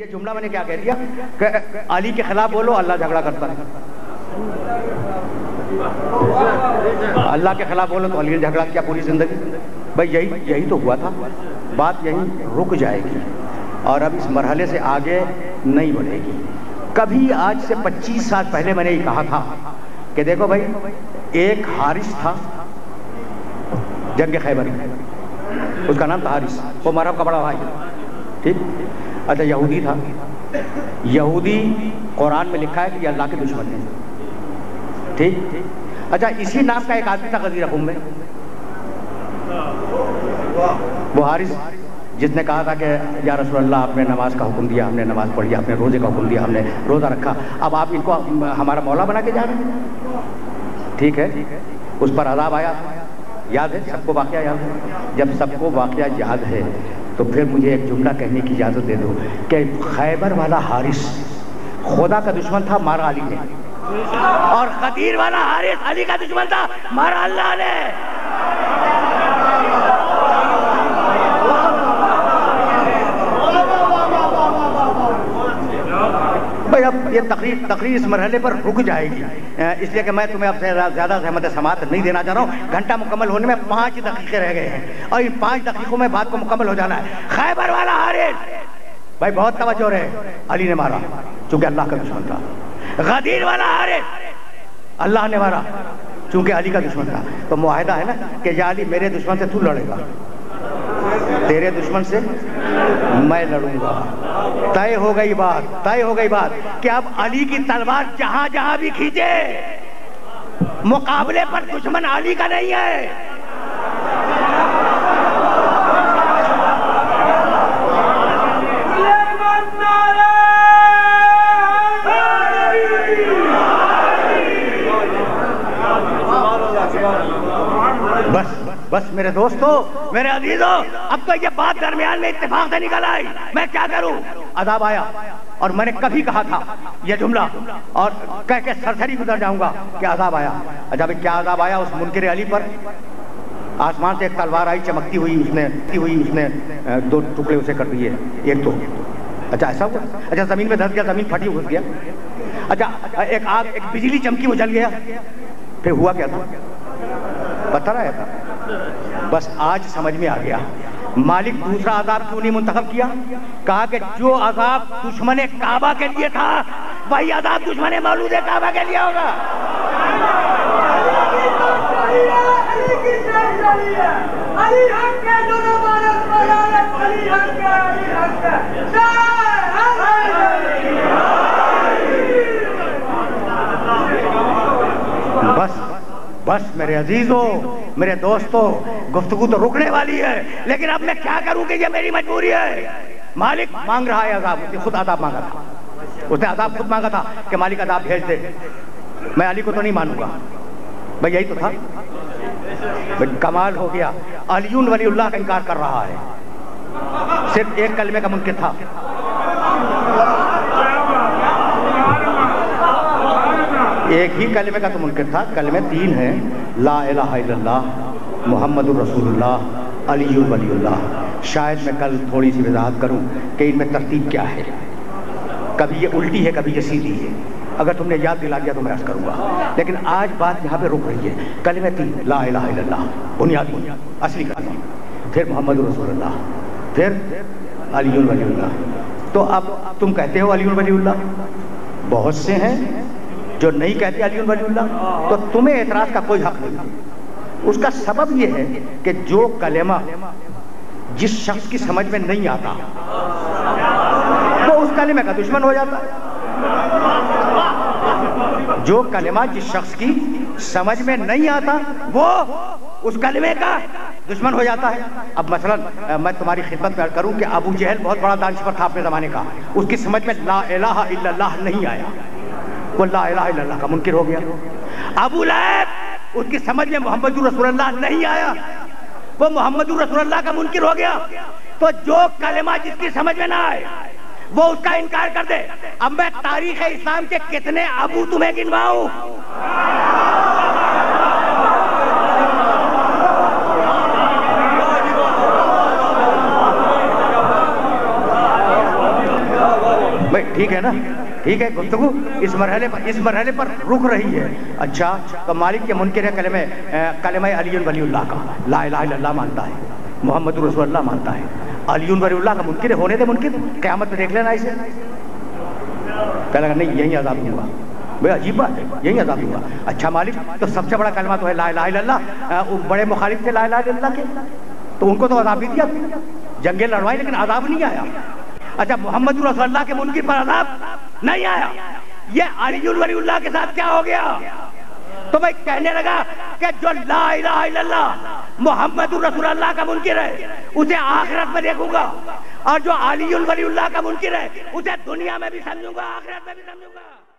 یہ جملہ میں نے کیا کہہ دیا کہ علی کے خلاف بولو اللہ جھگڑا کرتا ہے، اللہ کے خلاف بولو تو علی نے جھگڑا کیا پوری زندگی. بھائی یہی تو ہوا تھا. بات یہی رک جائے گی اور اب اس مرحلے سے آگے نہیں بڑھے گی. کبھی آج سے 25 سال پہلے میں نے یہ کہا تھا کہ دیکھو بھائی، ایک حارث تھا جنگ خیبر میں، اس کا نام تھا حارث، وہ مرحب کا بڑا بھائی، ٹھیک. اچھا یہودی تھا. یہودی قرآن میں لکھا ہے کہ یہ اللہ کے دشمن ہیں، ٹھیک. اچھا اسی نام کا ایک آدمی تھا غزیر خم میں، وہ حارث جس نے کہا تھا کہ یا رسول اللہ آپ نے نماز کا حکم دیا، ہم نے نماز پڑھی، آپ نے روزے کا حکم دیا، ہم نے روزہ رکھا، اب آپ ان کو ہمارا مولا بنا کے جا رہے ہیں. ٹھیک ہے. اس پر عذاب آیا، یاد ہے سب کو واقعہ یاد ہے. جب سب کو واقعہ یاد ہے تو پھر مجھے ایک جملہ کہنے کی اجازت دے دو کہ خیبر والا حارث خدا کا دشمن تھا، مارا علی نے، اور غدیر والا حارث علی کا دشمن تھا، مارا اللہ نے. بھائی اب یہ تقریر اس مرحلے پر رک جائے گی، اس لیے کہ میں تمہیں اب زیادہ زحمت سماعت نہیں دینا چاہ رہا ہوں. گھنٹہ مکمل ہونے میں 5 دقیقے رہ گئے ہیں اور ان 5 دقیقوں میں بات کو مکمل ہو جانا ہے. خیبر والا حارث، بھائی بہت توجہ رہے، علی نے مارا چونکہ اللہ کا دشمن تھا. غدیر والا حارث اللہ نے مارا چونکہ علی کا دشمن تھا. تو معاہدہ ہے نا کہ یا علی میرے دشمن سے تو لڑے گا، تیرے دشمن سے میں لڑوں گا. طے ہو گئی بات کہ اب علی کی تلوار جہاں جہاں بھی کھینچے مقابلے پر دشمن علی کا نہیں ہے. بس میرے دوستو، میرے عزیزو، اب تو یہ بات درمیان میں اتفاق سے نکل آئی. میں کیا کروں؟ عذاب آیا اور میں نے کبھی کہا تھا یہ جملہ اور کہہ کے سرسری گزر جاؤں گا کہ عذاب آیا. اچھا بھائی کیا عذاب آیا؟ اس منکر علی پر آسمان سے ایک تلوار آئی چمکتی ہوئی، اس نے 2 ٹکڑے اسے کر دیے، ایک تو. اچھا ایسا ہوا. اچھا زمین میں دھس گیا، زمین پھٹی گھس گیا. اچھا ایک بجلی چمکی، وہ جل گیا. پھر ہوا کیا تھا؟ پتھر آیا تھا. بس آج سمجھ میں آ گیا مالک دوسرا عذاب کیوں نہیں منتخب کیا. کہا کہ جو عذاب دشمن کعبہ کے لیے تھا وہی عذاب دشمن مولود کعبہ کے لیے ہوگا. بس میرے عزیزو، میرے دوستو، گفتگو تو رکنے والی ہے، لیکن اب میں کیا کروں کہ یہ میری مجبوری ہے. مالک مانگ رہا ہے عذاب، اس نے خود عذاب مانگا تھا، اس نے عذاب خود مانگا تھا کہ مالک عذاب بھیج دے. میں علی کو تو نہیں مانوں گا. بھئی یہی تو تھا. کمال ہو گیا، علی ولی اللہ کا انکار کر رہا ہے. صرف ایک کلمے کا منکر تھا. ایک ہی کلمے کا تو منکر تھا. کلمے 3 ہیں، لا الہ الا اللہ محمد الرسول اللہ علی ولی اللہ. شاید میں کل تھوڑی سی وضاحت کروں کہ ان میں ترتیب کیا ہے. کبھی یہ الٹی ہے، کبھی یہ سیدھی ہے. اگر تم نے یاد دلا دیا تو میں عرض کروں گا، لیکن آج بات یہاں پہ رک رہی ہے. کلمے 3، لا الہ الا اللہ بنیادی اصلی کلمہ، پھر محمد الرسول اللہ، پھر علی ولی اللہ. تو اب تم کہتے ہو علی ولی اللہ، بہت سے ہیں جو نہیں کہتے علی ولی اللہ، تو تمہیں اعتراض کا کوئی حق نہیں. اس کا سبب یہ ہے کہ جو کلمہ جس شخص کی سمجھ میں نہیں آتا وہ اس کلمے کا دشمن ہو جاتا ہے. جو کلمہ جس شخص کی سمجھ میں نہیں آتا وہ اس کلمے کا دشمن ہو جاتا ہے. اب مثلا میں تمہاری خدمت میں کروں کہ ابو جہل بہت بڑا دانشور تھا اپنے زمانے کا، اس کی سمجھ میں لا الہ الا اللہ نہیں آیا، وہ لا الہ الا اللہ کا منکر ہو گیا. ابو لہب اس کی سمجھ میں محمد رسول اللہ نہیں آیا، وہ محمد رسول اللہ کا منکر ہو گیا. تو جو کلمہ جس کی سمجھ میں نہ آئے وہ اس کا انکار کر دے. اب میں تاریخ اسلام کے کتنے ابو تمہیں گنواؤں؟ بھائی ٹھیک ہے نا، ٹھیک ہے، گفتگو اس مرحلے پر رک رہی ہے. اچھا تو مالک کے منکر ہے کلمہ علی ولی اللہ کا، لا الہ الا اللہ مانتا ہے، محمد رسول اللہ مانتا ہے، علی ولی اللہ کا منکر ہے. ہونے دے منکر، قیامت میں دیکھ لینا اسے. کہنے لگا نہیں یہیں عذاب دوں گا. بھئی عجیب بات ہے، یہیں عذاب دوں گا. اچھا مالک تو سب سے بڑا کلمہ تو ہے لا الہ الا اللہ، بڑے مخالف تھے لا الہ الا اللہ کے، تو ان کو تو عذاب بھی دیا، جنگیں لڑوائی لیکن عذاب نہیں آیا. اچھا محمد رسول اللہ کے منکر پر عذاب نہیں آیا. یہ علی ولی اللہ کے ساتھ کیا ہو گیا؟ تو بھائی کہنے لگا کہ جو لا الہ الا اللہ محمد رسول اللہ کا منکر ہے اسے آخرت میں دیکھوں گا، اور جو علی ولی اللہ کا منکر ہے اسے دنیا میں بھی سمجھوں گا، آخرت میں بھی سمجھوں گا.